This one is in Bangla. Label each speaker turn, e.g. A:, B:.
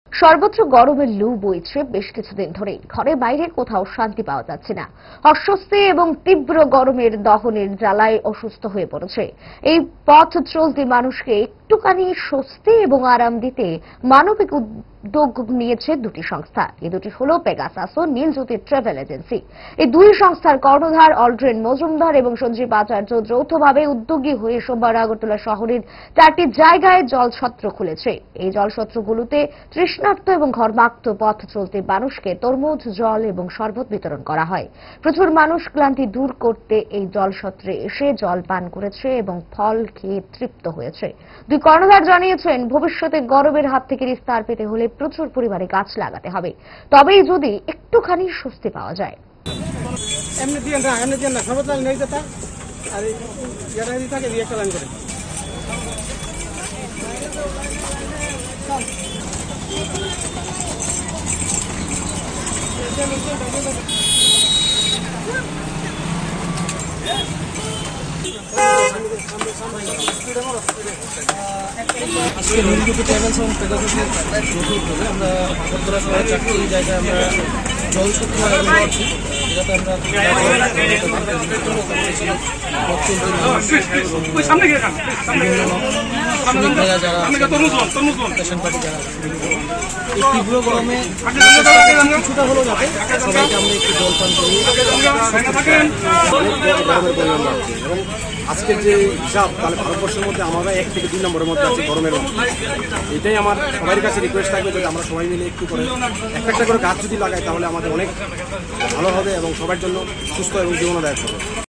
A: সর্বত্র গরমের লু বইছে বেশ কিছুদিন ধরেই। ঘরে বাইরে কোথাও শান্তি পাওয়া যাচ্ছে না। অস্বস্তি এবং তীব্র গরমের দহনের জ্বালায় অসুস্থ হয়ে পড়েছে। এই পথ চলতি মানুষকে একটুখানি স্বস্তি এবং আরাম দিতে মানবিক উদ্যোগ নিয়েছে দুটি সংস্থা। এই দুটি হল পেগাসাস ও নীলজ্যোতি ট্রাভেল এজেন্সি। এই দুই সংস্থার কর্ণধার অলড্রেন মজুমদার এবং সঞ্জীব আচার্য যৌথভাবে উদ্যোগী হয়ে সোমবার আগরতলা শহরের 4টি জায়গায় জলছত্র খুলেছে। এই জলছত্রগুলোতে তৃষ্ণার্ত এবং ঘর্মাক্ত পথ চলতি মানুষকে তরমুজ, জল এবং শরবত বিতরণ করা হয়। প্রচুর মানুষ ক্লান্তি দূর করতে এই জলছত্রে এসে জল পান করেছে এবং ফল খেয়ে তৃপ্ত হয়েছে। দুই কর্ণধার জানিয়েছেন, ভবিষ্যতে গরমের হাত থেকে নিস্তার পেতে হলে প্রচুর পরিমাণে গাছ লাগাতে হবে, তবেই যদি একটুখানি স্বস্তি পাওয়া যায়।
B: আজকে নীলজ্যোতি ট্রাভেলস এবং পেগাসাসের যৌথভাবে আমরা আগরতলা শহরের 4টি জায়গায় আমরা জলছত্র আয়োজন করছি, যেটাতে আমরা যারা পেশেন্ট পার্টি যারা এই তীব্র গরমে কিছুটা হলেও যাবে সবাইকে আমরা একটু জল পান করি।
C: এবং আজকের যে হিসাব, তাহলে ভারতবর্ষের মধ্যে আমরা 1 থেকে 2 নম্বরের মধ্যে আছি গরমের মধ্যে। এটাই আমার সবার কাছে রিকোয়েস্ট থাকবে, যদি আমরা সবাই মিলে একটু করে একটা করে গাছ যদি লাগাই তাহলে আমাদের অনেক ভালো হবে এবং সবার জন্য সুস্থ এবং জীবনদায়ক হবে।